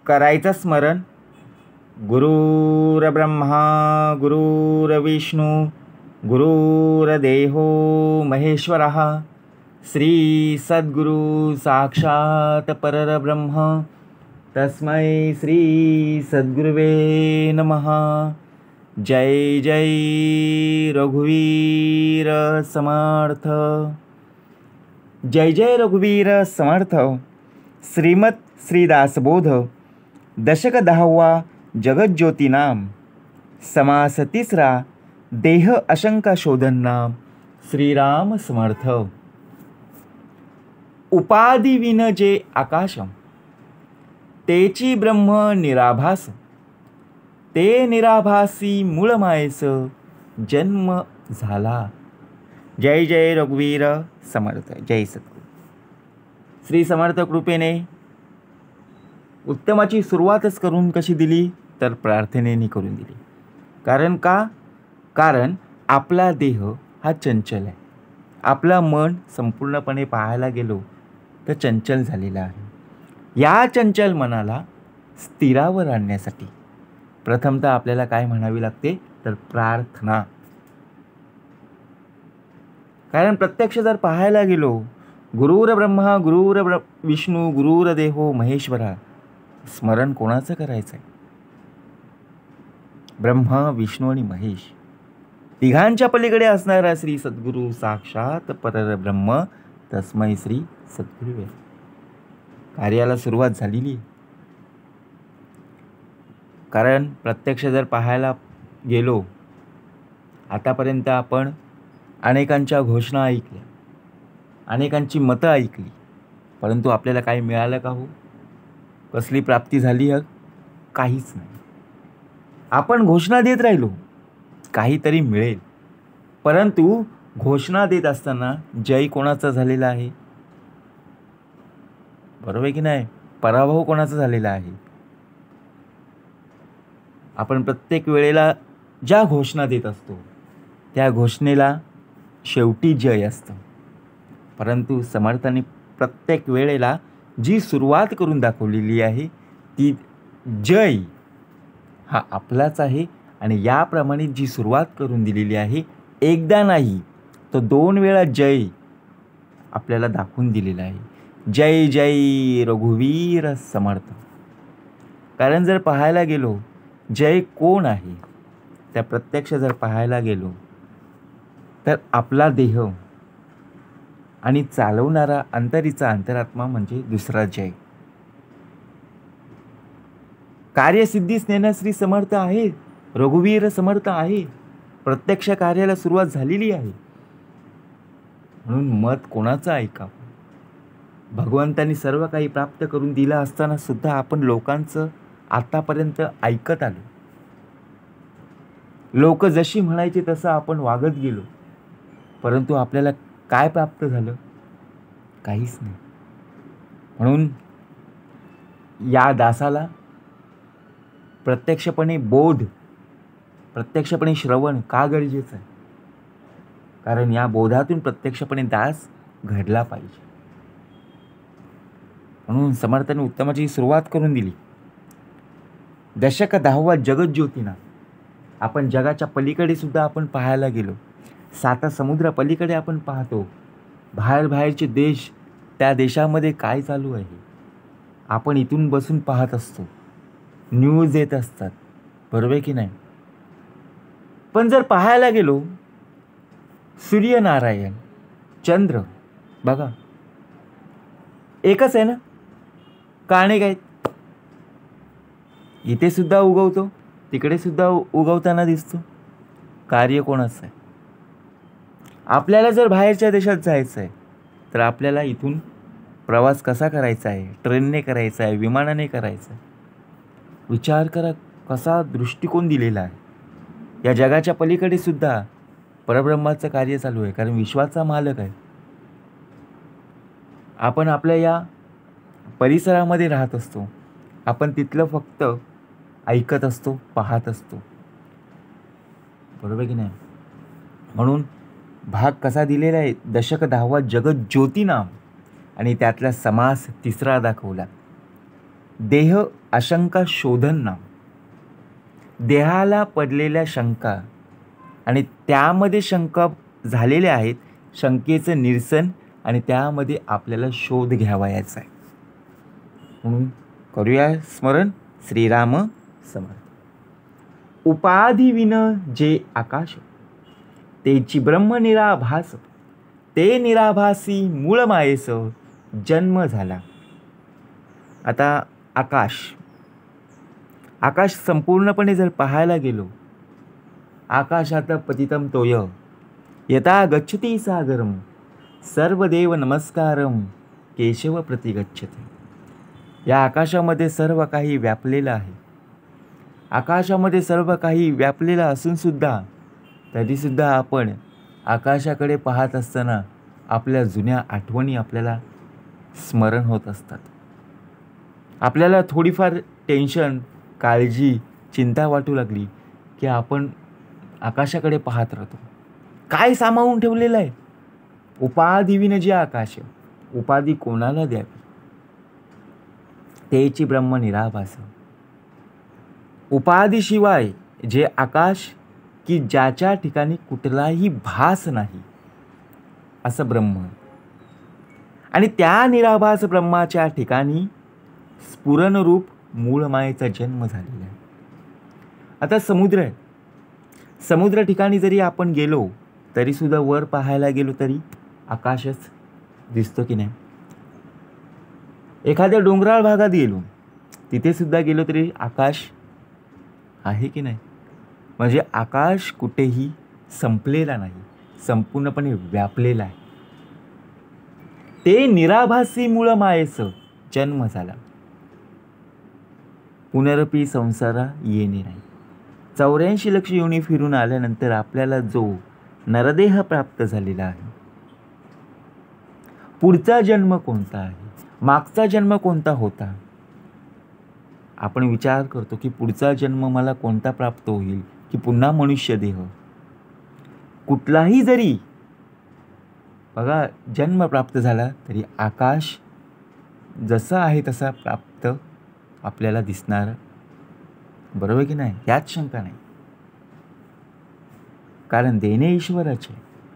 करायचं स्मरण. गुरुर्ब्रह्मा गुरुर्विष्णू गुरुर्देहो महेश्वरः श्री सद्गुरु साक्षात परब्रह्म तस्मै श्री सद्गुरुवे नमः. जय जय रघुवीर समर्थ. जय जय रघुवीर समर्थ. श्रीमत श्रीदासबोध दशक 10वा जगज्योती नाम. समास 3रा देह अशंका शोधन नाम. श्रीराम समर्थ. उपाधी विन जे आकाशम तेची ब्रह्म निराभास. ते निराभासी मूळ मायेस जन्म झाला. जय जय रघुवीर समर्थ. जय सद्गुरू. श्री समर्थ कृपेने उत्तमाची सुरुवातच करून कशी दिली तर प्रार्थनेने करून दिली. कारण का? कारण आपला देह हा चंचल आहे. आपला मन संपूर्णपणे पाहायला गेलो तर चंचल झालेला आहे. या चंचल मनाला स्थिरावर आणण्यासाठी प्रथमतः आपल्याला काय म्हणावी लागते तर प्रार्थना. कारण प्रत्यक्ष जर पाहायला गेलो गुरुर ब्रह्मा गुरुर विष्णू गुरुर देहो महेश्वरा, स्मरण कोणाचं करायचं आहे? ब्रह्मा विष्णू आणि महेश तिघांच्या पलीकडे असणारा श्री सद्गुरु साक्षात परब्रह्म तस्मै श्री सद्गुरुवे. कार्याला सुरुवात झालेली. कारण प्रत्यक्ष जर पाहायला गेलो आतापर्यंत आपण अनेकांच्या घोषणा ऐकल्या, अनेकांची मतं ऐकली, परंतु आपल्याला काही मिळालं का हो? कसली प्राप्ती झाली? काहीच नाही. आपण घोषणा देत राहिलो काहीतरी मिळेल, परंतु घोषणा देत असताना जय कोणाचा झालेला आहे? बरोबर की नाही? पराभव कोणाचा झालेला आहे? आपण प्रत्येक वेळेला ज्या घोषणा देत असतो त्या घोषणेला शेवटी जय असतं, परंतु समर्थांनी प्रत्येक वेळेला जी सुरुवात करून दाखवलेली आहे ती जय हा आपलाच आहे. आणि याप्रमाणे जी सुरुवात करून दिलेली आहे एकदा नाही तर 2 वेळा जय आपल्याला दाखवून दिलेला आहे. जय जय रघुवीर समर्थ. कारण जर पाहायला गेलो जय कोण आहे त्या प्रत्यक्ष जर पाहायला गेलो तर आपला देह आणि चालवणारा अंतरीचा अंतरात्मा म्हणजे दुसरा जय. कार्यसिद्धीस नेण्यास श्री समर्थ आहे, रघुवीर समर्थ आहे. प्रत्यक्ष कार्याला सुरुवात झालेली आहे. म्हणून मत कोणाचं ऐकावं? भगवंतांनी सर्व काही प्राप्त करून दिलं असताना सुद्धा आपण लोकांचं आतापर्यंत ऐकत आलो. लोक जशी म्हणायचे तसं आपण वागत गेलो, परंतु आपल्याला काय प्राप्त झालं? काहीच नाही. म्हणून या दासाला प्रत्यक्षपणे बोध, प्रत्यक्षपणे श्रवण का गरजेचं आहे? कारण या बोधातून प्रत्यक्षपणे दास घडला पाहिजे. म्हणून समर्थांनी उत्तमाची सुरुवात करून दिली. दशक 10वा जगज्योतीना. आपण जगाच्या पलीकडे सुद्धा आपण पाहायला गेलो, 7 समुद्र पलीकडे आपण पाहतो. बाहेरचे देश, त्या देशामध्ये काय चालू आहे आपण इथून बसून पाहत असतो. न्यूज येत असतात, बरोबर की नाही? पण जर पाहायला गेलो सूर्यनारायण चंद्र बघा एकच आहे ना? का अनेक आहेत? इथे सुद्धा उगवतो, तिकडे सुद्धा उगवताना दिसतो. कार्य कोणाचं आहे? आपल्याला जर बाहेरच्या देशात जायचं आहे तर आपल्याला इथून प्रवास कसा करायचा आहे? ट्रेनने करायचा आहे, विमानाने करायचा आहे? विचार करा कसा दृष्टिकोन दिलेला आहे. या जगाच्या पलीकडे सुद्धा परब्रह्माचं कार्य चालू आहे, कारण विश्वाचा मालक आहे. आपण आपल्या या परिसरामध्ये राहत असतो, आपण तिथलं फक्त ऐकत असतो, पाहत असतो, बरोबर की नाही? म्हणून भाग कसा दिलेला आहे? दशक 10वा जगज्योती नाम. आणि त्यातला समास 3रा दाखवला. देह आशंका शोधन नाम. देहाला पडलेल्या शंका आणि त्यामध्ये शंका झालेल्या आहेत, शंकेचं निरसन आणि त्यामध्ये आपल्याला शोध घ्यावायचा आहे. म्हणून करूया स्मरण. श्रीराम समर्थ. उपाधी विन जे आकाश, तेची ब्रह्म निराभास, ते निराभासी मूळ मायेस जन्म झाला. आता आकाश संपूर्णपणे जर पाहायला गेलो, आकाशात पतितम तोय यथा गच्छती सागरम, सर्वदेव नमस्कारम केशव प्रति गच्छते. या आकाशामध्ये सर्व काही व्यापलेलं आहे. आकाशामध्ये सर्व काही व्यापलेलं असून सुद्धा तरीसुद्धा आपण आकाशाकडे पाहत असताना आपल्या जुन्या आठवणी आपल्याला स्मरण होत असतात. आपल्याला थोडीफार टेन्शन, काळजी, चिंता वाटू लागली की आपण आकाशाकडे पाहत राहतो. काय सामावून ठेवलेलं आहे? उपाधिविन जे आकाश. उपाधी कोणाला द्यावी? तेची ब्रह्म निराभास. उपाधीशिवाय जे आकाश की ज्याच्या ठिकाणी कुठलाही भास नाही असं ब्रह्म. आणि त्या निराभास ब्रह्माच्या ठिकाणी स्फुरणरूप मूळ मायेचा जन्म झालेला आहे. आता समुद्र आहे. समुद्र ठिकाणी जरी आपण गेलो तरीसुद्धा वर पाहायला गेलो तरी आकाशच दिसतो की नाही. एखाद्या डोंगराळ भागात गेलो तिथे सुद्धा गेलो तरी आकाश आहे की नाही. म्हणजे आकाश कुठेही संपलेला नाही, संपूर्णपणे व्यापलेला आहे. ते निराभासी मूळ मायेचं जन्म झाला. पुनरपी संसारा येणे नाही. 84 लक्ष योनी फिरून आल्यानंतर आपल्याला जो नरदेह प्राप्त झालेला आहे, पुढचा जन्म कोणता आहे, मागचा जन्म कोणता होता, आपण विचार करतो की पुढचा जन्म मला कोणता प्राप्त होईल, की पुन्हा मनुष्य देह. कुठलाही जरी बघा जन्म प्राप्त झाला तरी आकाश जसा आहे तसा प्राप्त आपल्याला दिसणार. बरोबर की नाही? यात शंका नाही. कारण देणे ईश्वराचे.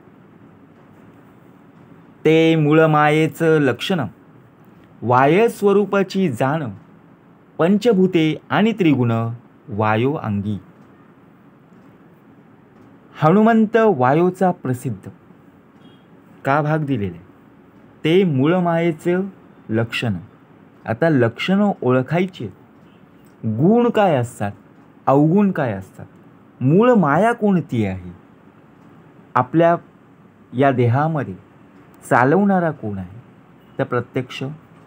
ते मूळ मायेचं लक्षण, वाय स्वरूपाची जाण, पंचभूते आणि त्रिगुण वायो अंगी. हनुमंत वायोचा प्रसिद्ध का भाग दिलेला आहे? ते मूळ मायेचं लक्षण. आता लक्षणं ओळखायची. गुण काय असतात, अवगुण काय असतात, मूळ माया कोणती आहे, आपल्या या देहामध्ये चालवणारा कोण आहे, तर प्रत्यक्ष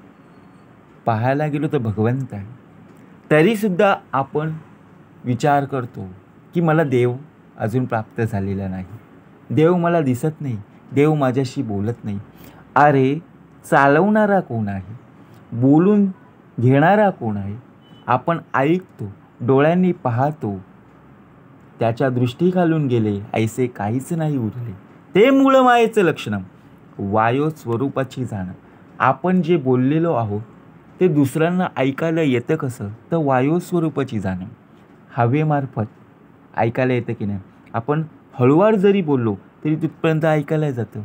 पाहायला गेलो तर भगवंत आहे. तरीसुद्धा आपण विचार करतो की मला देव अजून प्राप्त झालेला नाही, देव मला दिसत नाही, देव माझ्याशी बोलत नाही. अरे चालवणारा कोण आहे, बोलून घेणारा कोण आहे, आपण ऐकतो, डोळ्यांनी पाहतो, त्याच्या दृष्टी घालून गेले ऐसे काहीच नाही उरले. ते मूळ मायेचं लक्षण, वायो स्वरूपाची जाण. आपण जे बोललेलो आहोत ते दुसऱ्यांना ऐकायला येतं कसं, तर वायो स्वरूपाची जाण. हवेमार्फत ऐकायला येतं की नाही. आपण हळूवार जरी बोललो तरी तिथपर्यंत ऐकायला जातं.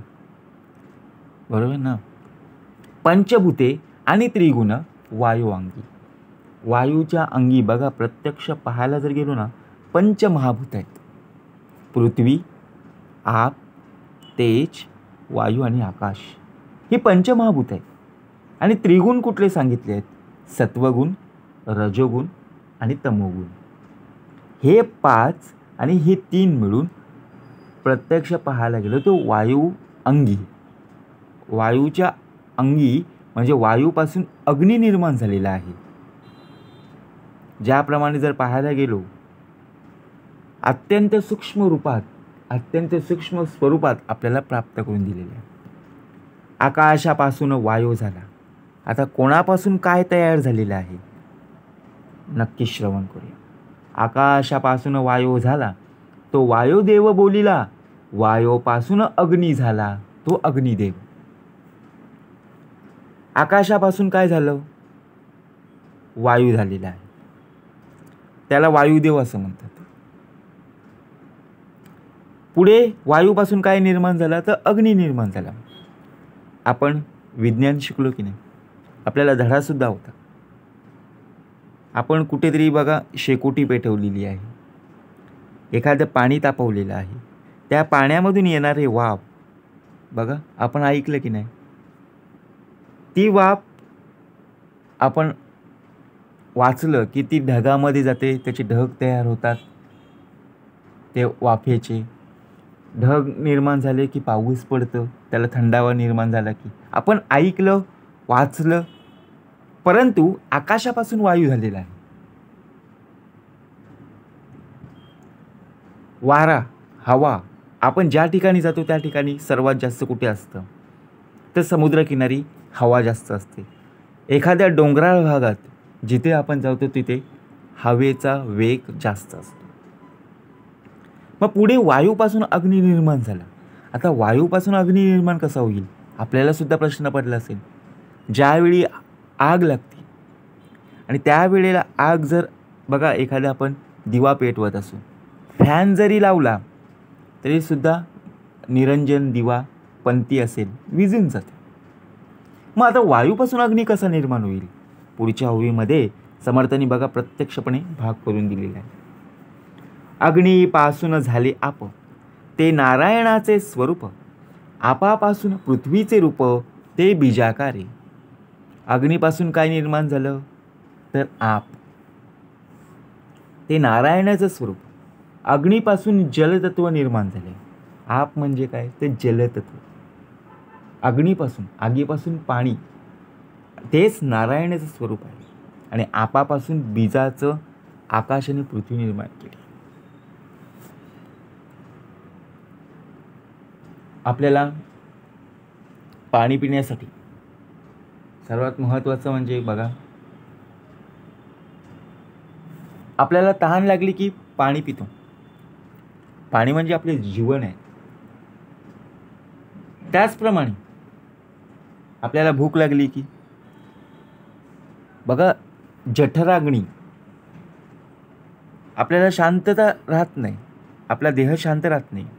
बरोबर ना. पंचभूते आणि त्रिगुण वायू अंगी. वायूच्या अंगी बघा प्रत्यक्ष पाहायला जर गेलो ना, पंचमहाभूत आहेत. पृथ्वी, आप, तेज, वायू आणि आकाश ही पंचमहाभूत आहेत. आणि त्रिगुण कुठले सांगितले आहेत? सत्वगुण, रजोगुण आणि तमोगुण. हे 5 आणि हे 3 मिळून प्रत्यक्ष पाहायला गेलं तो वायू अंगी. वायूच्या अंगी म्हणजे वायूपासून अग्नी निर्माण झालेला आहे. ज्याप्रमाणे जर पाहायला गेलो अत्यंत सूक्ष्म रूपात, अत्यंत सूक्ष्म स्वरूपात आपल्याला प्राप्त करून दिलेले आहे. आकाशापासून वायू झाला. आता कोणापासून काय तयार झालेलं आहे नक्की श्रवण करूया. आकाशापासून वायू झाला, तो वायुदेव बोलिला, वायूपासून अग्नी झाला, तो अग्निदेव. आकाशापासून काय झालं? वायू झालेला आहे. त्याला वायुदेव असं म्हणतात. पुढे वायूपासून काय निर्माण झालं तर अग्नी निर्माण झाला. आपण विज्ञान शिकलो की नाही, आपल्याला धडासुद्धा होता. आपण कुठेतरी बघा शेकोटी पेटवलेली आहे, एखादं पाणी तापवलेलं आहे, त्या पाण्यामधून येणारे वाफ बघा आपण ऐकलं की नाही. ती वाफ आपण वाचलं की ती ढगामध्ये जाते, त्याचे ढग तयार होतात. ते वाफेचे ढग निर्माण झाले की पाऊस पडतं, त्याला थंडावा निर्माण झाला की आपण ऐकलं वाचलं. परंतु आकाशापासून वायू झालेला आहे. वारा हवा आपण ज्या ठिकाणी जातो त्या ठिकाणी सर्वात जास्त कुठे असतं तर समुद्रकिनारी हवा जास्त असते. एखाद्या डोंगराळ भागात जिथे आपण जातो तिथे हवेचा वेग जास्त असतो. मग पुढे वायूपासून अग्नी निर्माण झाला. आता वायूपासून अग्नी निर्माण कसा होईल आपल्याला सुद्धा प्रश्न पडला असेल. ज्यावेळी आग लागते आणि त्यावेळेला आग जर बघा एखादा आपण दिवा पेटवत असू, फॅन जरी लावला तरी सुद्धा निरंजन दिवा पंथी असेल विझून जाते. मग आता वायूपासून अग्नी कसा निर्माण होईल पुढच्या ओळीमध्ये समर्थांनी बघा प्रत्यक्षपणे भाग करून दिलेला आहे. अग्नीपासून झाले आप, ते नारायणाचे स्वरूप, आपापासून पृथ्वीचे रूप, ते बीजाकारे. अग्नीपासून काय निर्माण झालं तर आप, ते नारायणाचं स्वरूप. अग्नीपासून जलतत्व निर्माण झाले. आप म्हणजे काय ते जलतत्व. अग्नीपासून आगीपासून पाणी, तेच नारायणाचं स्वरूप आहे. आणि आपापासून बीजाचं आकाश आणि पृथ्वी निर्माण केली. आपल्याला पाणी पिण्यासाठी सर्वात महत्त्वाचं म्हणजे बघा आपल्याला तहान लागली की पाणी पितो. पाणी म्हणजे आपले जीवन आहे. त्याचप्रमाणे आपल्याला भूक लागली की बघा जठराग्नी, आपल्याला शांतता राहत नाही, आपला देह शांत राहत नाही.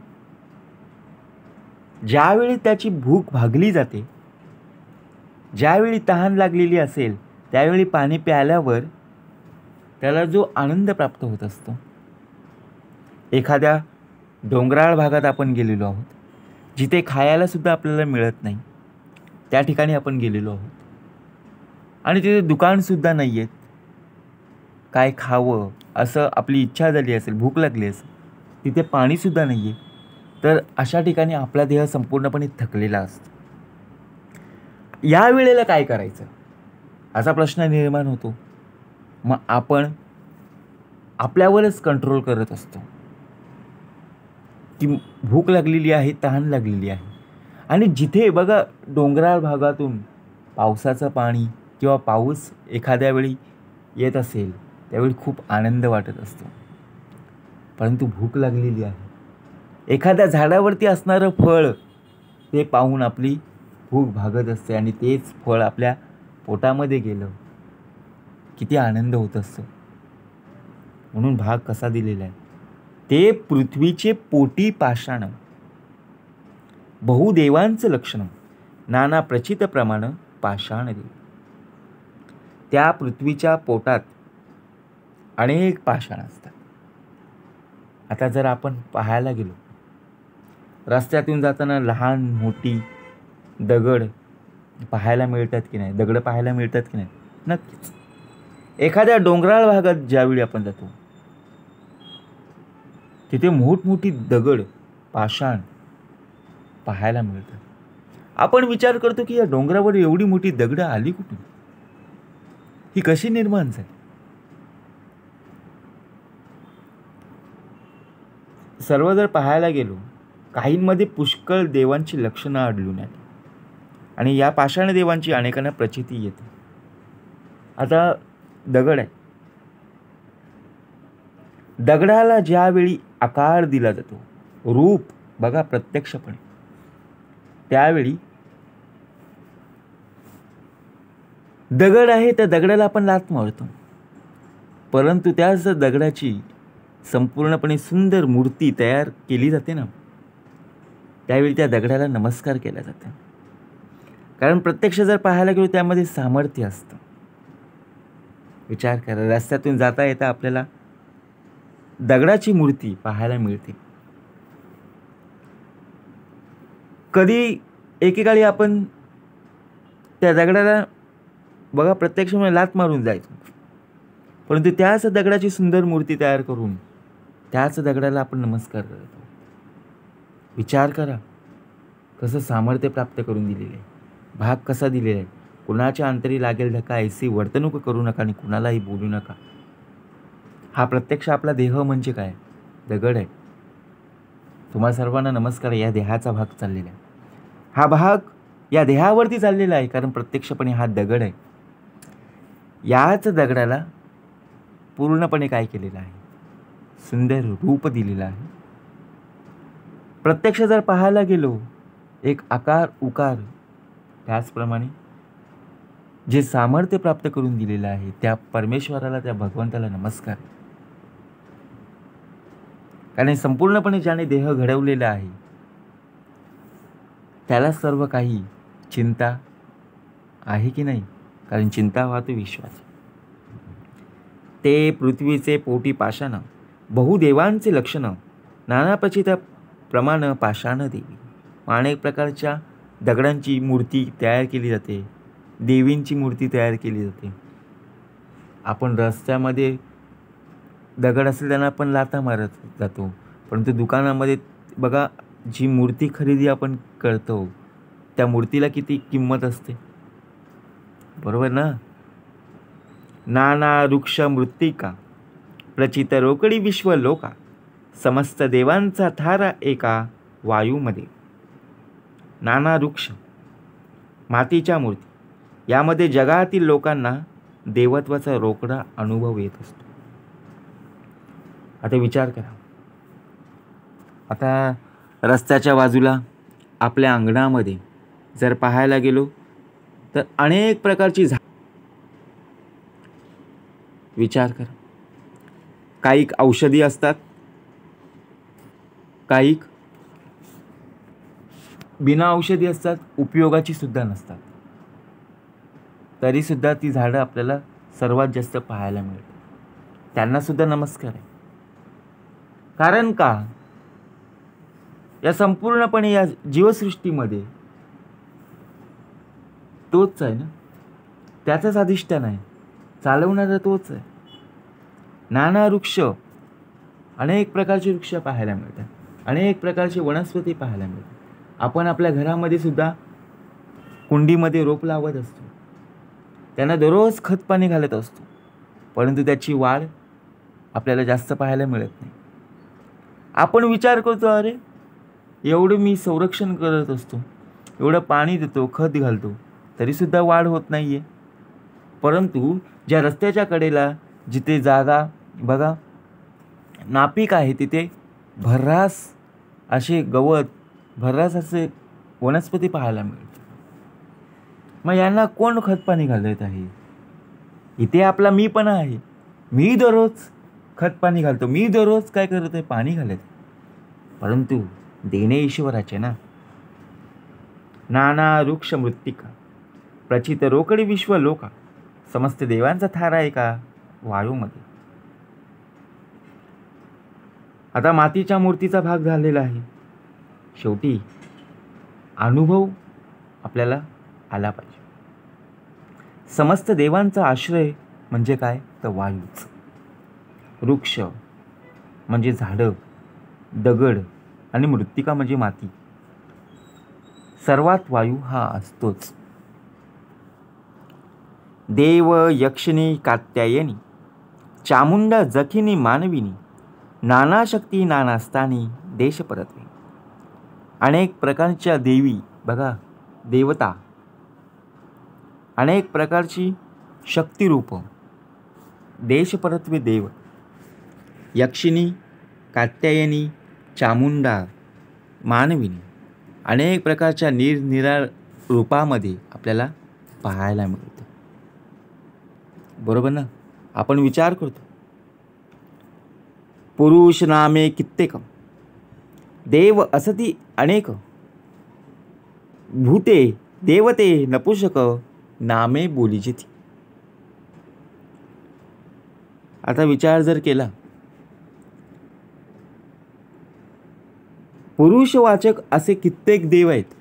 ज्यावेळी त्याची भूक भागली जाते, ज्यावेळी तहान लागलेली असेल त्यावेळी पाणी प्यायल्यावर त्याला जो आनंद प्राप्त होत असतो. एखाद्या डोंगराळ भागात आपण गेलेलो आहोत, जिथे खायला सुद्धा आपल्याला मिळत नाही, त्या ठिकाणी आपण गेलेलो आहोत आणि तिथे दुकानसुद्धा नाही आहेत. काय खावं असं आपली इच्छा झाली असेल, भूक लागली असेल, तिथे पाणीसुद्धा नाही आहे. तर अशा ठिकाणी आपला देह संपूर्णपणे थकलेला असतो. या वेळेला काय करायचं असा प्रश्न निर्माण होतो. मग आपण आपल्यावरच कंट्रोल करत असतो की भूक लागलेली आहे, तहान लागलेली आहे. आणि जिथे बघा डोंगराळ भागातून पावसाचं पाणी किंवा पाऊस एखाद्या वेळी येत असेल त्यावेळी खूप आनंद वाटत असतो. परंतु भूक लागलेली आहे, एखाद्या झाडावरती असणारं फळ ते पाहून आपली भूक भागत असते आणि तेच फळ आपल्या पोटामध्ये गेलं किती आनंद होत असतो. म्हणून भाग कसा दिलेला आहे, ते पृथ्वीचे पोटी पाषाण, बहुदेवांचं लक्षण, नाना प्रचित प्रमाण पाषाण देव. त्या पृथ्वीच्या पोटात अनेक पाषाण असतात. आता जर आपण पाहायला गेलो, रस्त्यातून जाताना लहान मोठी दगड पाहायला मिळतात की नाही, दगड पाहायला मिळतात की नाही, नक्कीच. एखाद्या डोंगराळ भागात ज्यावेळी आपण जातो तिथे मोठमोठी दगड पाषाण पाहायला मिळतात. आपण विचार करतो की या डोंगरावर एवढी मोठी दगड आली कुठून, ही कशी निर्माण झाली. सर्व जर पाहायला गेलो काहींमध्ये पुष्कळ देवांची लक्षणं आढळून आली आणि या पाषाण देवांची अनेकांना प्रचिती येते. आता दगड आहे, दगडाला ज्यावेळी आकार दिला जातो, रूप बघा प्रत्यक्षपणे, त्यावेळी दगड आहे, त्या दगडाला आपण लाथ मारतो, परंतु त्याच दगडाची संपूर्णपणे सुंदर मूर्ती तयार केली जाते ना, त्यावेळी त्या दगडाला नमस्कार केला जातो. कारण प्रत्यक्ष जर पाहायला गेलो त्यामध्ये सामर्थ्य असतं. विचार करा, रस्त्यातून जाता येता आपल्याला दगडाची मूर्ती पाहायला मिळते. कधी एकेकाळी आपण त्या दगडाला बघा प्रत्यक्ष लाथ मारून जायचो, परंतु त्याच दगडाची सुंदर मूर्ती तयार करून त्याच दगडाला आपण नमस्कार करतो. विचार करा, कसं सामर्थ्य प्राप्त करून दिलेलं आहे, भाग कसा दिलेला आहे. कुणाच्या अंतरी लागेल धक्का ऐसी वर्तणूक करू नका आणि कुणालाही बोलू नका. हा प्रत्यक्ष आपला देह म्हणजे काय, दगड आहे. तुम्हा सर्वांना नमस्कार. या देहाचा भाग चाललेला आहे, हा भाग या देहावरती चाललेला आहे, कारण प्रत्यक्षपणे हा दगड आहे. याच दगडाला पूर्णपणे काय केलेलं आहे, सुंदर रूप दिलेलं आहे. प्रत्यक्ष जर पाहायला गेलो एक आकार उकार, त्याचप्रमाणे जे सामर्थ्य प्राप्त करून दिलेलं आहे त्या परमेश्वराला, त्या भगवंताला नमस्कार. कारण संपूर्णपणे ज्याने देह घडवलेला आहे त्याला सर्व काही चिंता आहे की नाही, कारण चिंता वाहतो विश्वास. ते पृथ्वीचे पोटी पाषाण, बहुदेवांचे लक्षण, नाना प्रचित प्रमाण पाषाण देवी. अनेक प्रकारच्या दगडांची मूर्ती तयार केली जाते, देवींची मूर्ती तयार केली जाते. आपण रस्त्यामध्ये दगड असेल त्यांना आपण लाथा मारत जातो, परंतु दुकानामध्ये बघा जी मूर्ती खरेदी आपण करतो त्या मूर्तीला किती किंमत असते, बरोबर ना. नाना वृक्ष मृत्तिका, प्रचित रोकडी विश्व लोका, समस्त देवांचा थारा एका वायूमध्ये. नाना वृक्ष, मातीच्या मूर्ती, यामध्ये जगातील लोकांना देवत्वाचा रोकडा अनुभव येत असतो. आता विचार करा, आता रस्त्याच्या बाजूला आपल्या अंगणामध्ये जर पाहायला गेलो तर अनेक प्रकारची विचार करा, काही औषधी असतात, काही बिना औषधी असतात, उपयोगाची सुद्धा नसतात, तरी सुद्धा ती झाडं आपल्याला सर्वात जास्त पाहायला मिळतात. त्यांना सुद्धा नमस्कार आहे. कारण का, या संपूर्णपणे या जीवसृष्टीमध्ये तोच आहे ना, त्याचंच अधिष्ठान आहे, चालवणारा तोच आहे. नाना वृक्ष, अनेक प्रकारचे वृक्ष पाहायला मिळतात, अनेक प्रकारचे वनस्पती पाहायला मिळतात. आपण आपल्या घरामध्ये सुद्धा कुंडीमध्ये रोप लावत असतो, त्यांना दररोज खत पाणी घालत असतो, परंतु त्याची वाढ आपल्याला जास्त पाहायला मिळत नाही. आपण विचार करतो, अरे एवढं मी संरक्षण करत असतो, एवढं पाणी देतो, खत घालतो, तरीसुद्धा वाढ होत नाही आहे. परंतु ज्या रस्त्याच्या कडेला जिथे जागा बघा नापीक आहे तिथे भर्रास असे गवत, भर्रास असे वनस्पती पाहायला मिळते. मग यांना कोण खतपाणी घालत आहे? इथे आपला मी पण आहे, मी दररोज खतपाणी घालतो, मी दररोज काय करत आहे, पाणी घालत, परंतु देणे ईश्वराचे ना. नाना वृक्ष मृत्तिका, प्रचित रोकडी विश्व लोका, समस्त देवांचा थारा आहे का वायूमध्ये. आता मातीच्या मूर्तीचा भाग झालेला आहे. शेवटी अनुभव आपल्याला आला पाहिजे. समस्त देवांचा आश्रय म्हणजे काय, तर वायूच. वृक्ष म्हणजे झाडं, दगड आणि मृत्तिका म्हणजे माती. सर्वात वायू हा असतोच. देव यक्षिणी कात्यायनी, चामुंडा जखिनी मानविनी, नाना शक्ती नाना स्थानी देश परत्वे. अनेक प्रकारच्या देवी बघा, देवता, अनेक प्रकारची शक्तिरूप, देश परत्वे देव, यक्षिणी, कात्यायनी, चामुंडा, मानविनी, अनेक प्रकारच्या निरनिराळ रूपामध्ये आपल्याला पाहायला मिळते. बरोबर ना? आपण विचार करतो, पुरुष नामे कित्येक, देव असती अनेक, भूते देवते नपुषक, नामे बोलीजिती. आता विचार जर केला, पुरुषवाचक असे कित्येक देव आहेत,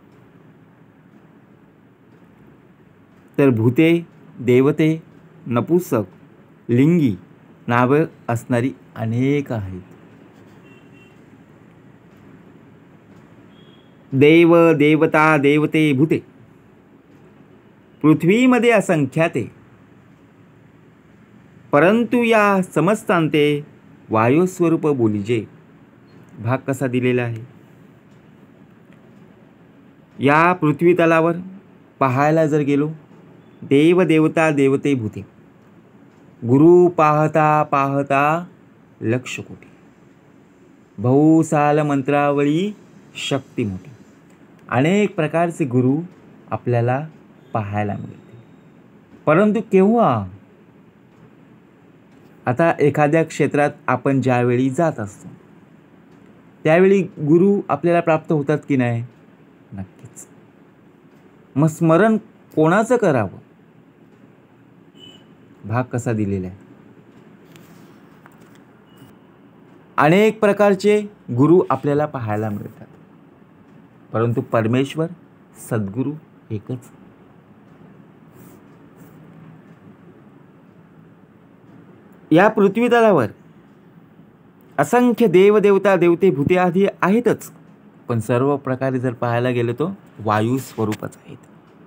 तर भूते देवते नपुसक लिंगी नावे असणारी अनेक आहेत. देव देवता देवते भूते पृथ्वीमध्ये असंख्याते, परंतु या समस्तांते वायुस्वरूप बोलिजे. भाग कसा दिलेला आहे? या पृथ्वी तलावर पाहायला जर गेलो, देव देवता देवते भूते, गुरु पाहता पाहता लक्ष कोटी, बहुसाल मंत्रावळी शक्ती मोठी. अनेक प्रकारचे गुरु आपल्याला पाहायला मिळते, परंतु केव्हा? आता एखाद्या क्षेत्रात आपण ज्यावेळी जात असतो त्यावेळी गुरु आपल्याला प्राप्त होतात की नाही? नक्कीच. मग स्मरण कोणाचं करावं? भाग कसा दिलेला आहे? अनेक प्रकारचे गुरु आपल्याला पाहायला मिळतात, परंतु परमेश्वर सद्गुरु एकच. या पृथ्वी तलावर असंख्य देव देवता देवते भूते आदी आहेतच, पण सर्व प्रकारे जर पाहायला गेलो तो वायू स्वरूपच आहेत.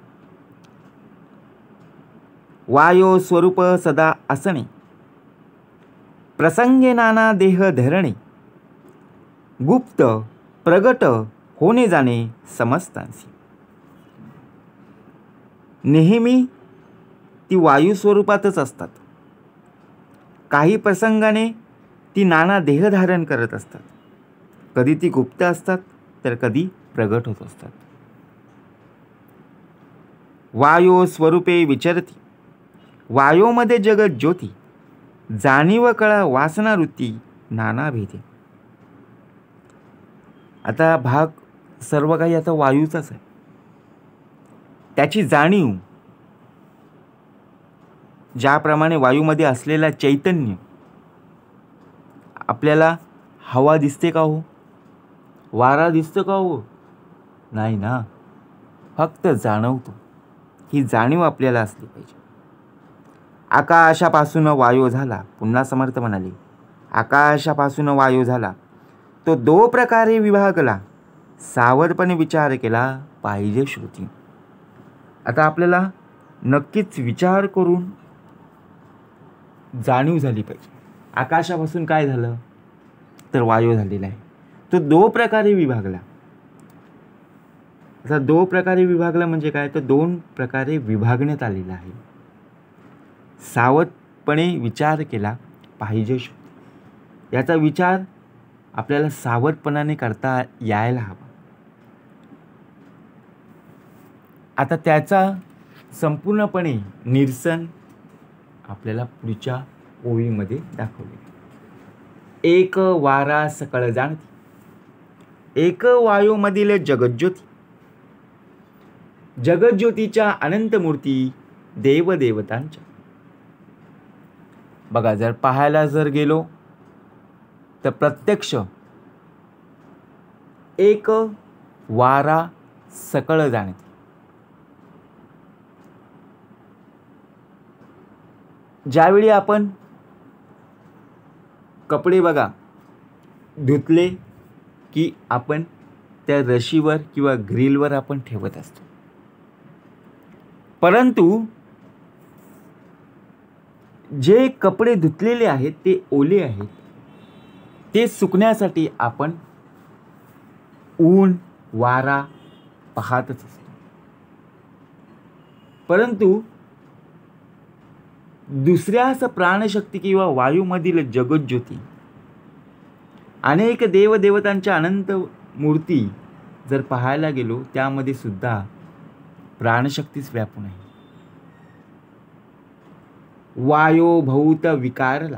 वायो स्वरूप सदा असणे, प्रसंगे नाना देह धरणे, गुप्त प्रगट होणे जाणे समस्तांसी. नेहमी ती वायू स्वरूपातच असतात. काही प्रसंगाने ती नाना देह धारण करत असतात. कधी ती गुप्त असतात तर कधी प्रगट होत असतात. वायो स्वरूपे विचरती, वायोमध्ये जगत ज्योती, जाणीव कळा वासना वृत्ती नाना भेदे. आता भाग सर्व काही आता वायूचाच आहे. त्याची जाणीव, ज्याप्रमाणे वायूमध्ये असलेला चैतन्य, आपल्याला हवा दिसते का हो? वारा दिसतो का हो? नाही ना, फक्त जाणवतो. ही जाणीव आपल्याला असली पाहिजे. आकाशापासून वायू झाला, पुन्हा समर्थ म्हणाले, आकाशापासून वायू झाला, तो दो प्रकारे विभागला, सावधपणे विचार केला पाहिजे श्रुती. आता आपल्याला नक्कीच विचार करून जाणीव झाली पाहिजे. आकाशापासून काय झालं? तर वायू झालेला आहे. तो दो प्रकारे विभागला. आता दो प्रकारे विभागला म्हणजे काय? तर दोन प्रकारे विभागण्यात आलेला आहे. सावधपणे विचार केला पाहिजे. याचा विचार आपल्याला सावधपणाने करता यायला हवा. आता त्याचा संपूर्णपणे निरसन आपल्याला पुढच्या ओळीमध्ये दाखवले. एक वारा सकळ जाणती, एक वायूमधील जगज्योती, जगज्योतीच्या अनंत मूर्ती देवदेवतांच्या. बघा, जर पाहायला जर गेलो तर प्रत्यक्ष एक वारा सकळ जाणती. ज्यावेळी आपण कपडे बघा धुतले की आपण त्या रशीवर किंवा ग्रिलवर आपण ठेवत असतो, परंतु जे कपडे धुतलेले आहेत ते ओले आहेत, ते सुकण्यासाठी आपण ऊन वारा पाहतच असतो. परंतु दुसऱ्याच प्राणशक्ती किंवा वायूमधील जगज्योती, अनेक देवदेवतांच्या अनंत मूर्ती जर पाहायला गेलो, त्यामध्ये सुद्धा प्राणशक्तीच व्यापून आहे. वायो भौत विकारला,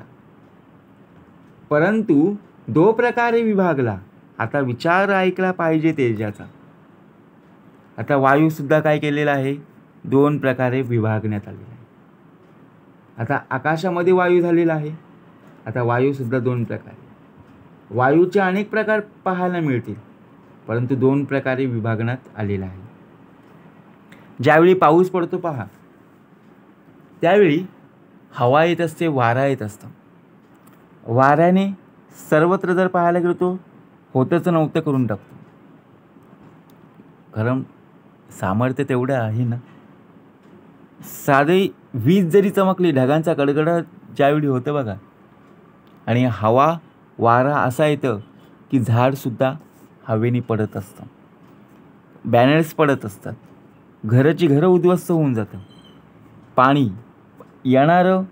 परंतु दो प्रकारे विभागला. आता विचार ऐकला पाहिजे तेजाचा. आता वायू सुद्धा काय केलेला आहे, दोन प्रकारे विभागण्यात आलेला आहे. आता आकाशामध्ये वायू झालेला आहे. आता वायू सुद्धा दोन प्रकारे. वायूचे अनेक प्रकार पाहायला मिळतील, परंतु दोन प्रकारे विभागण्यात आलेला आहे. ज्यावेळी पाऊस पडतो पहा, त्यावेळी हवा येत असते, वारा येत असतं. वाऱ्याने सर्वत्र जर पाहायला गेलो तो होतच नव्हतं करून टाकतो. कारण सामर्थ्य तेवढं आहे ना. साधी वीज जरी चमकली, ढगांचा गडगडाट ज्यावेळी होतं बघा, आणि हवा वारा असा येतं की झाडसुद्धा हवेने पडत असतं, बॅनर्स पडत असतात, घराची घरं उद्ध्वस्त होऊन जातं. पाणी येणारं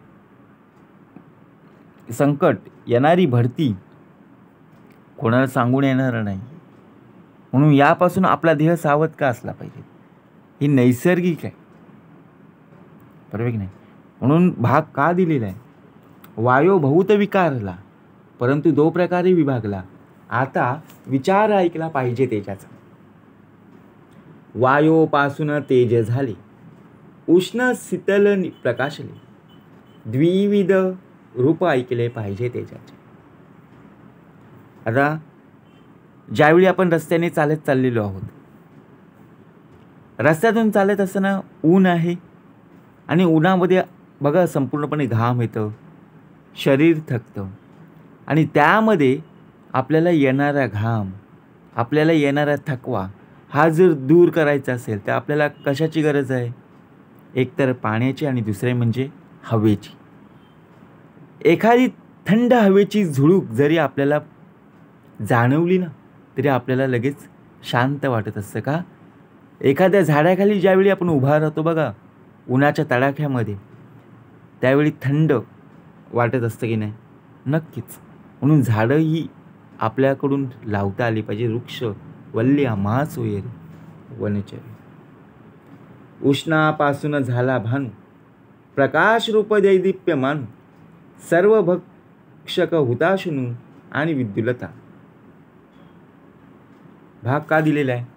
संकट, येणारी भरती कोणाला सांगून येणार नाही. म्हणून यापासून आपला देह सावध का असला पाहिजे. ही नैसर्गिक आहे, बरोबर की नाही. म्हणून भाग का दिलेला आहे, वायो बहुत विकारला, परंतु दो प्रकारे विभागला. आता विचार ऐकला पाहिजे तेजाचा. वायोपासून तेज झाले, उष्ण शीतल प्रकाशले, द्विविध रूप ऐकले पाहिजे तेजाचे. आता ज्यावेळी आपण रस्त्याने चालत चाललेलो आहोत, रस्त्यातून चालत असताना ऊन आहे आणि उन्हामध्ये बघा संपूर्णपणे घाम येतं, शरीर थकतं, आणि त्यामध्ये आपल्याला येणारा घाम, आपल्याला येणारा थकवा हा जर दूर करायचा असेल तर आपल्याला कशाची गरज आहे, एकतर पाण्याची आणि दुसरे म्हणजे हवेची. एखादी थंड हवेची झुळूक जरी आपल्याला जाणवली ना, तरी आपल्याला लगेच शांत वाटत असतं. का, एखाद्या झाडाखाली ज्यावेळी आपण उभा राहतो बघा उन्हाच्या तडाख्यामध्ये, त्यावेळी थंड वाटत असतं की नाही. नक्कीच. म्हणून झाडं ही आपल्याकडून लावता आली पाहिजे. वृक्ष वल्ल्या महासोयरी वनचरी. उष्णापासून झाला भानू, प्रकाश रूप दैदिप्यमान, सर्व भक्षक हुताशुनू आणि विद्युलता. भाग का दिलेला आहे,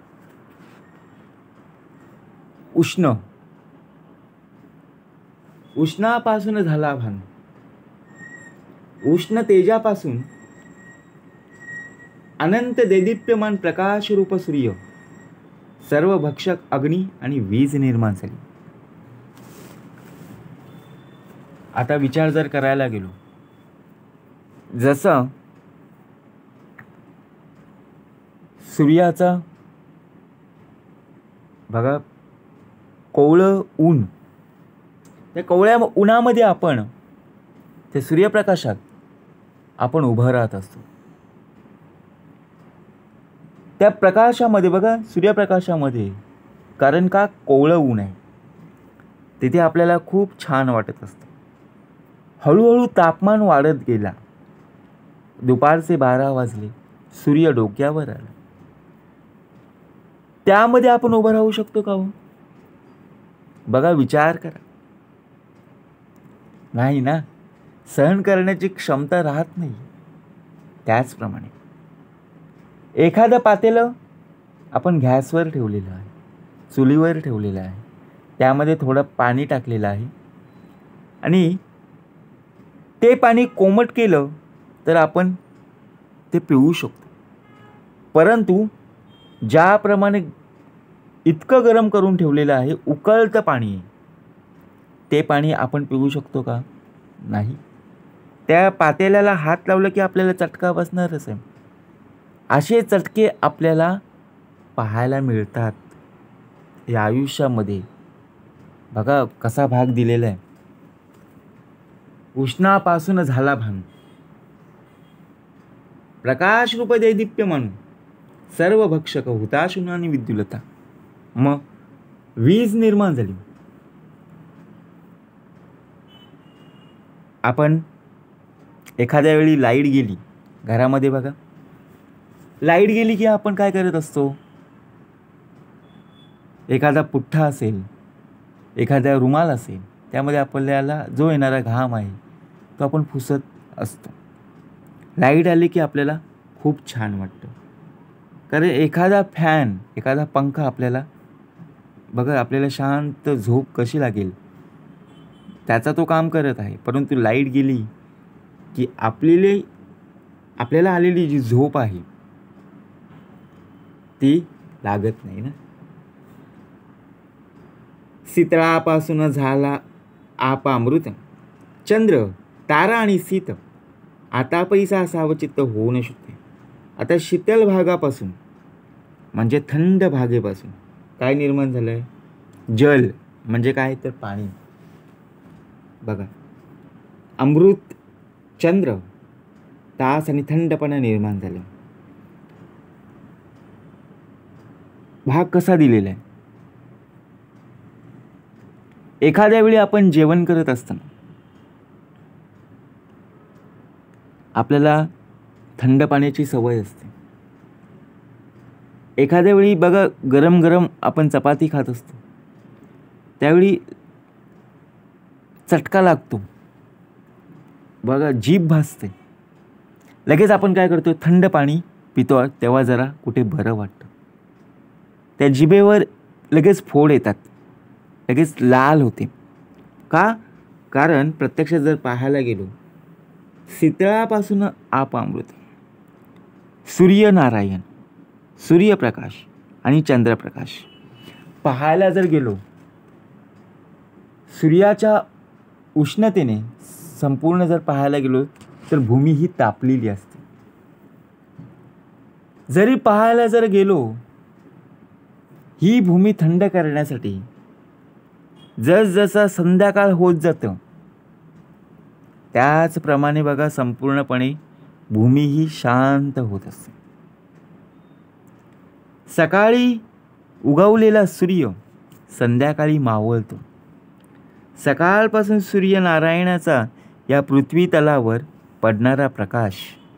उष्ण, उष्णापासून झाला भानू, उष्ण तेजापासून अनंत दैदिप्यमान प्रकाश रूप सूर्य, सर्व भक्षक अग्नी आणि वीज निर्माण झाली. आता विचार जर करायला गेलो, जसं सूर्याचा बघा कोवळं ऊन, त्या कोवळ्या उन्हामध्ये आपण त्या सूर्यप्रकाशात आपण उभं राहत असतो. त्या प्रकाशामध्ये बघा, सूर्यप्रकाशामध्ये, कारण का कोवळं ऊन आहे, तिथे आपल्याला खूप छान वाटत असतं. हळूहळू तापमान वाढत गेला, दुपारचे 12 वाजले, सूर्य डोक्यावर आला. त्यामध्ये आपण उभं राहू शकतो का हो? बघा, विचार करा. नाही ना, सहन करण्याची क्षमता राहत नाही. त्याचप्रमाणे एखादं पातेलं आपण गॅसवर ठेवलेलं आहे, चुलीवर ठेवलेलं आहे, त्यामध्ये थोडं पाणी टाकलेलं आहे, आणि ते पाणी कोमट केलं तर आपण ते पिऊ शकतो. परंतु ज्याप्रमाणे इतकं गरम करून ठेवलेलं आहे, उकळतं पाणी, ते पाणी आपण पिऊ शकतो का? नाही. त्या पातेल्याला हात लावलं की आपल्याला चटका बसणारच आहे. असे चटके आपल्याला पाहायला मिळतात या आयुष्यामध्ये. बघा कसा भाग दिलेला आहे. उष्णापासून झाला भान, प्रकाश रूप दैदिप्यमान, सर्व भक्षक हुताशुन आणि विद्युलता. मग वीज निर्माण झाली. आपण एखाद्या वेळी लाईट गेली घरामध्ये, बघा लाईट गेली की आपण काय करत असतो, एखादा पुठ्ठा असेल, एखादा रुमाल असेल, त्यामध्ये आपल्याला जो येणारा घाम आहे तो आपण पुसत असतो. लाईट आली की आपल्याला खूप छान वाटतं. कारण एखादा फॅन, एखादा पंखा आपल्याला बघा आपल्याला शांत झोप कशी लागेल त्याचा तो काम करत आहे. परंतु लाईट गेली की आपल्याला आलेली जी झोप आहे ती लागत नाही ना. शीतळापासून झाला आपामृत, चंद्र तारा आणि शीत आता पैसा असावं चित्त होऊ न शकते. आता शीतल भागापासून म्हणजे थंड भागेपासून काय निर्माण झालंय? जल म्हणजे काय तर पाणी. बघा अमृत, चंद्र, तास आणि थंडपणा निर्माण झाला. भाग कसा दिलेला आहे? एखाद्या वेळी आपण जेवण करत असताना आपल्याला थंड पाण्याची सवय असते. एखाद्या वेळी बघा गरम गरम आपण चपाती खात असतो त्यावेळी चटका लागतो, बघा जीभ भासते. लगेच आपण काय करतो? थंड पाणी पितो. तेव्हा जरा कुठे बरं वाटतं. त्या जिभेवर लगेच फोड येतात, लगेच लाल होते. का? कारण प्रत्यक्षात जर पाहायला गेलो शीतळापासून आपामृत, सूर्यनारायण, सूर्यप्रकाश आणि चंद्रप्रकाश पाहायला जर गेलो सूर्याच्या उष्णतेने संपूर्ण जर पाहायला गेलो तर भूमी ही तापलेली असते. जरी पाहायला जर गेलो ही भूमी थंड करण्यासाठी जसजसा संध्याकाळ होत जातं त्याचप्रमाणे बघा संपूर्णपणे भूमी ही शांत होत असते. सकाळी उगवलेला सूर्य संध्याकाळी मावळतो. सकाळपासून सूर्यनारायणाचा या पृथ्वी तलावर पडणारा प्रकाश,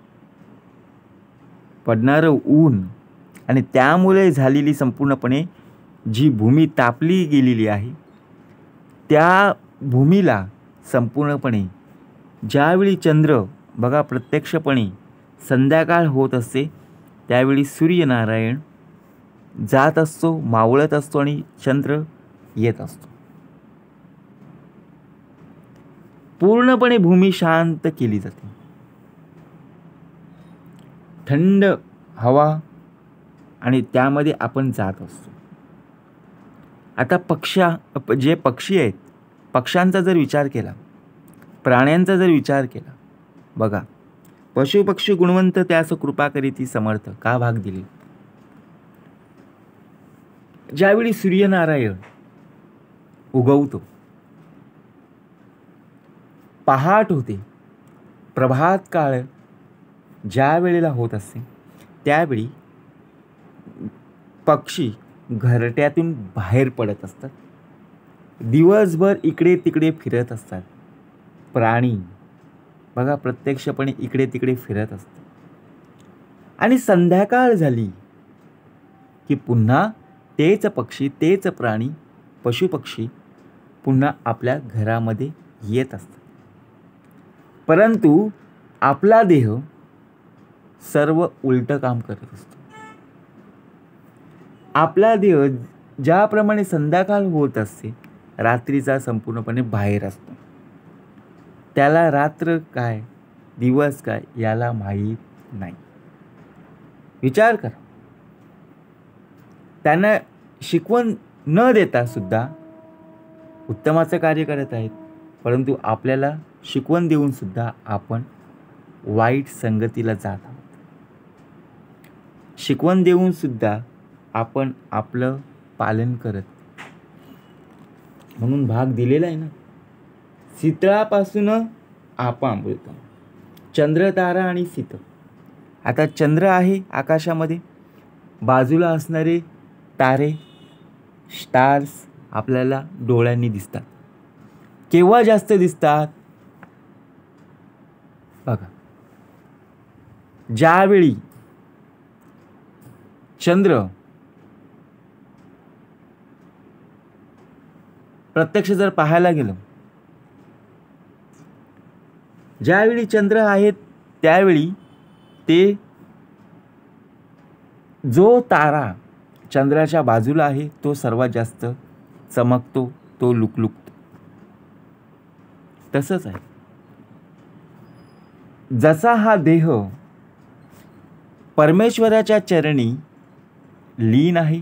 पडणारं ऊन आणि त्यामुळे झालेली संपूर्णपणे जी भूमी तापली गेलेली आहे त्या भूमीला संपूर्णपणे ज्यावेळी चंद्र बघा प्रत्यक्षपणे संध्याकाळ होत असते त्यावेळी सूर्यनारायण जात असतो, मावळत असतो आणि चंद्र येत असतो. पूर्णपणे भूमी शांत केली जाते. थंड हवा आणि त्यामध्ये आपण जात असतो. आता जे पक्षी आहेत पक्ष्यांचा जर विचार केला, प्राण्यांचा जर विचार केला, बघा पशुपक्षी गुणवंत त्यास कृपा करीती समर्थ का भाग दिले. ज्यावेळी सूर्यनारायण उगवतो, पहाट होते, प्रभात काळ ज्या वेळेला होत असते त्यावेळी पक्षी घरट्यातून बाहेर पडत असतात. दिवसभर इकडे तिकडे फिरत असतात. प्राणी बघा प्रत्यक्षपणे इकडे तिकडे फिरत असतात. आणि संध्याकाळ झाली की पुन्हा तेच पक्षी, तेच प्राणी, पशुपक्षी पुन्हा आपल्या घरामध्ये येत असतात. परंतु आपला देह सर्व उलटं काम करत असतो. आपला देह ज्याप्रमाणे संध्याकाळ होत असते रात्रीचा संपूर्णपणे बाहेर असतो. त्याला रात्र काय दिवस काय याला माहीत नाही. विचार करा, त्यांना शिकवण न देता सुद्धा उत्तमाचं कार्य करत आहेत. परंतु आपल्याला शिकवण देऊन सुद्धा आपण वाईट संगतीला जात आहोत. शिकवण देऊन सुद्धा आपण आपलं पालन करत. म्हणून भाग दिलेला आहे ना, शीतळापासून आपामृत, चंद्र तारा आणि शीत. आता चंद्र आहे आकाशामध्ये, बाजूला असणारे तारे स्टार्स आपल्याला डोळ्यांनी दिसतात. केव्हा जास्त दिसतात बघा, ज्यावेळी चंद्र प्रत्यक्ष जर पाहायला गेलं ज्यावेळी चंद्र आहेत त्यावेळी ते जो तारा चंद्राच्या बाजूला आहे तो सर्वात जास्त चमकतो, तो लुकलुकतो. तसंच आहे, जसा हा देह परमेश्वराच्या चरणी लीन आहे,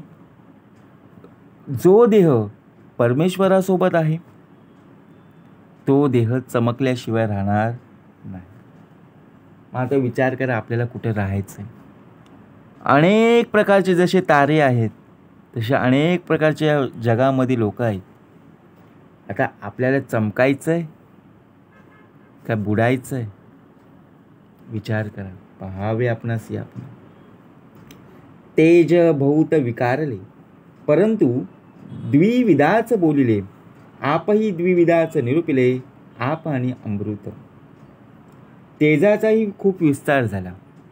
जो देह परमेश्वरासोबत आहे तो देह चमकल्याशिवाय राहणार नाही. मग आता विचार करा, आपल्याला कुठे राहायचं आहे? अनेक प्रकारचे जसे तारे आहेत तसे अनेक प्रकारच्या जगामध्ये लोक आहेत. आता आपल्याला चमकायचं आहे का बुडायचं आहे? विचार करा, पहावे आपणास आपण. तेज बहुत विकारले परंतु द्विविधाच बोलिले, आपही द्विविधाच निरूपिले, आप आणि अमृत. तेजाचाही खूप विस्तार झाला.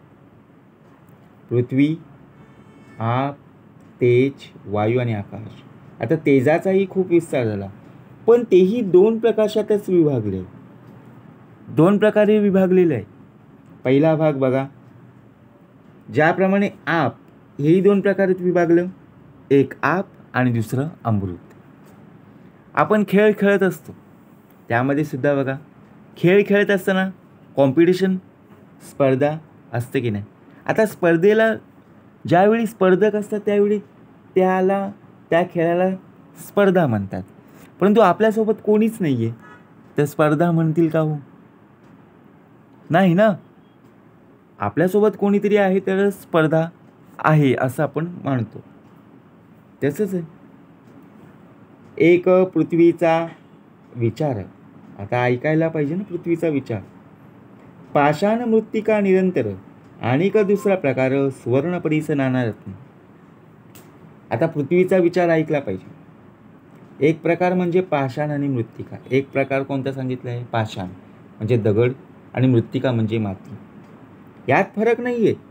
पृथ्वी, आप, तेज, वायू आणि आकाश. आता तेजाचाही खूप विस्तार झाला, पण तेही दोन प्रकाशातच विभागले, दोन प्रकारे विभागलेलं आहे. पहिला भाग बघा, ज्याप्रमाणे आप हेही दोन प्रकारात विभागलं, एक आप आणि दुसरं अमृत. आपण खेळ खेळत असतो, त्यामध्ये सुद्धा बघा, खेळ खेळत असताना कॉम्पिटिशन, स्पर्धा असते की नाही. आता स्पर्धेला ज्यावेळी स्पर्धक असतात त्यावेळी त्या खेळाला स्पर्धा म्हणतात. परंतु आपल्यासोबत कोणीच नाही आहे, तर स्पर्धा म्हणतील का हो? नाही ना. आपल्यासोबत कोणीतरी आहे तर स्पर्धा आहे असं आपण मानतो. तसंच आहे. एक पृथ्वीचा विचार. आता ऐकायला पाहिजे ना पृथ्वीचा विचार. पाषाण मृत्तिका निरंतर आणि का दुसरा प्रकार सुवर्ण परीस नाना रत्न. आता पृथ्वीचा विचार ऐकला पाहिजे. एक प्रकार म्हणजे पाषाण आणि मृत्तिका. एक प्रकार कोणता सांगितला आहे? पाषाण म्हणजे दगड आणि मृत्तिका म्हणजे माती. यात फरक नाही आहे.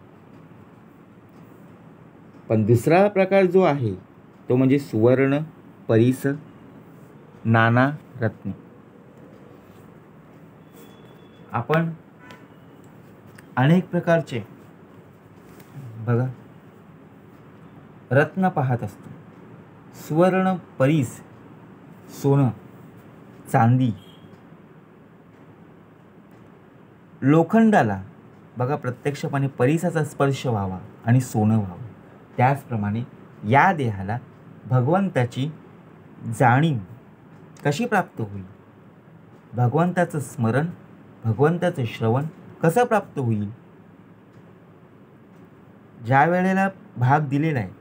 पण दुसरा प्रकार जो आहे तो म्हणजे सुवर्ण परीस नाना रत्ने. आपण अनेक प्रकारचे बघा रत्न पाहत असतो. सुवर्ण परीस सोनं, चांदी. लोखंडाला बघा प्रत्यक्षपणे परीसाचा स्पर्श व्हावा आणि सोनं व्हावं. त्याचप्रमाणे या देहाला भगवंताची जाणीव कशी प्राप्त होईल? भगवंताचं स्मरण, भगवंताचं श्रवण कसं प्राप्त होईल? ज्या वेळेला भाग दिलेला आहे,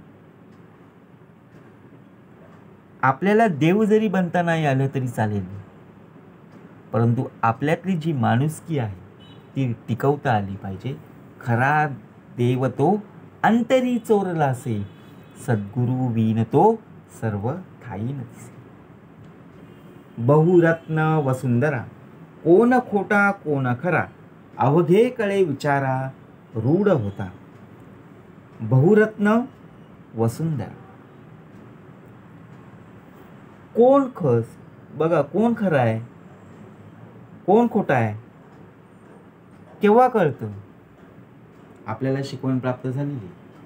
आपल्याला देव जरी बनता नाही आलं तरी चालेल, परंतु आपल्यातली जी माणुसकी आहे ती टिकवता आली पाहिजे. खरा देव तो अंतरी चोरला असे, सद्गुरु विन तो सर्व ठाई नसे. बहुरत्न वसुंधरा, कोण खोटा कोण खरा, अवघे कळे विचारा रूढ होता. बहुरत्न वसुंधरा. कोण खस बघा, कोण खरा आहे कोण खोटा आहे केव्हा कळतं? आपल्याला शिकवण प्राप्त झालेली.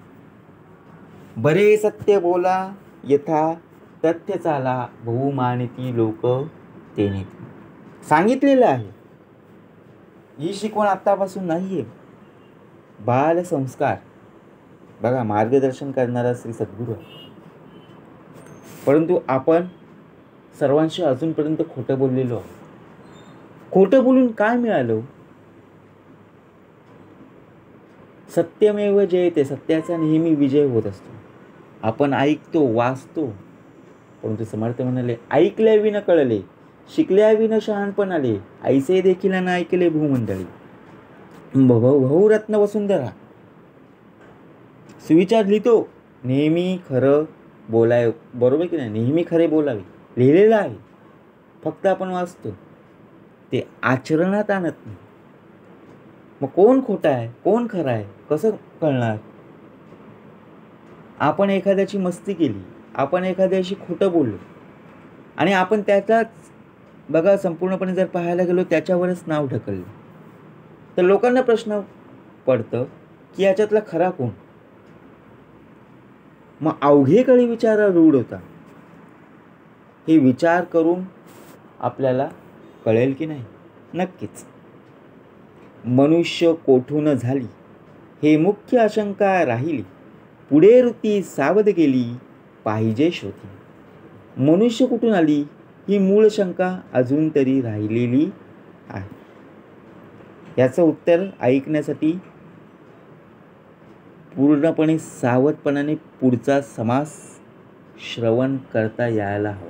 बरे सत्य बोला यथा तथ्य चाला, बहुमानिती लोक तेने सांगितलेलं आहे. ही शिकवण आत्तापासून नाही आहे. बाल संस्कार बघा, मार्गदर्शन करणारा श्री सद्गुरू आहे. परंतु आपण सर्वांशी अजूनपर्यंत खोटं बोललेलो आहोत. खोटं बोलून काय मिळालं? सत्यमेव जयते, सत्याचा नेहमी विजय होत असतो. आपण ऐकतो, वाचतो, परंतु समर्थ म्हणाले, ऐकल्या विन कळले, शिकल्या विन शहाणपण आले, ऐसे देखील न ऐकले भूमंडळी. बहुरत्न वसुंधरा. सुविचार लिहितो, नेहमी खरं बोलाय, बरोबर की नाही? नेहमी खरे बोलावे लिहिलेलं आहे, फक्त आपण वाचतो, ते आचरणात आणत नाही. मग कोण खोटा आहे कोण खरं आहे कसं कळणार? आपण एखाद्याची मस्ती केली, आपण एखाद्याशी खोटं बोललो आणि आपण त्याचाच बघा संपूर्णपणे जर पाहायला गेलो त्याच्यावरच नाव ढकललं तर लोकांना प्रश्न पडतं की याच्यातला खरा कोण. मग अवघे काळी विचार रूढ होता. हे विचार करून आपल्याला कळेल की नाही? नक्कीच. मनुष्य कोठून झाली हे मुख्य आशंका राहिली, पुढे वृत्ती सावध गेली पाहिजे शोधी. मनुष्य कुठून आली ही मूळ शंका अजून तरी राहिलेली आहे. याचं उत्तर ऐकण्यासाठी पूर्णपणे सावधपणाने पुढचा समास श्रवण करता यायला हवा.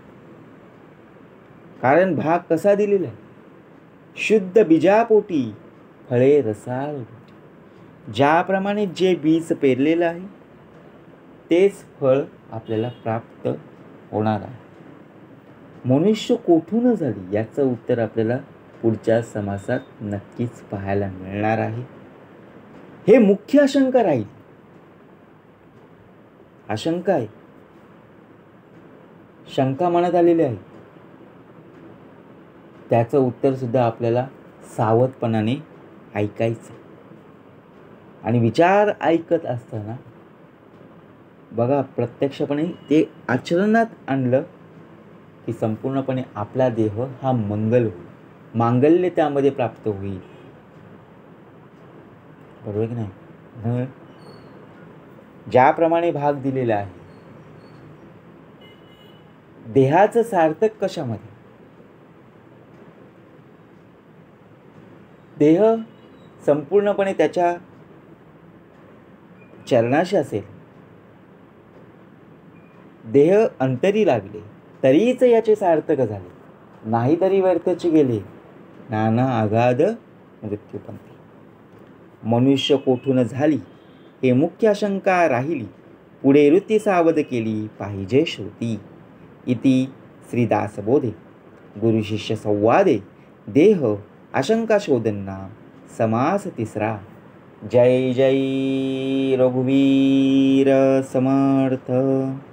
कारण भाग कसा दिलेला आहे? शुद्ध बीजापोटी फळे रसाळ. ज्याप्रमाणे जे बीज पेरलेलं आहे तेच फळ आपल्याला प्राप्त होणार आहे. मनुष्य कोठून झाली याचं उत्तर आपल्याला पुढच्या समासात नक्कीच पाहायला मिळणार आहे. हे मुख्य आशंका राहील. आशंका आहे, शंका मनात आलेली आहे. त्याचं उत्तर सुद्धा आपल्याला सावधपणाने ऐकायचं. आणि विचार ऐकत असताना बघा प्रत्यक्षपणे ते आचरणात आणलं की संपूर्णपणे आपला देह हा मंगल होईल, मांगल्य त्यामध्ये प्राप्त होईल. बरोबर की नाही? ज्याप्रमाणे भाग दिलेला आहे, देहाचं सार्थक कशामध्ये? देह संपूर्णपणे त्याच्या चरणाशी असेल. देह अंतरी लागले तरीच याचे सार्थक झाले, नाही तरी व्यर्थच गेले नाना आगाध मृत्यूपंथी. मनुष्य कोठून झाली हे मुख्य आशंका राहिली, पुढे वृत्ती सावध केली पाहिजे श्रुती. इति श्रीदासबोधे गुरुशिष्य संवादे देह आशंका शोधना समास तिसरा. जय जय रघुवीर समर्थ.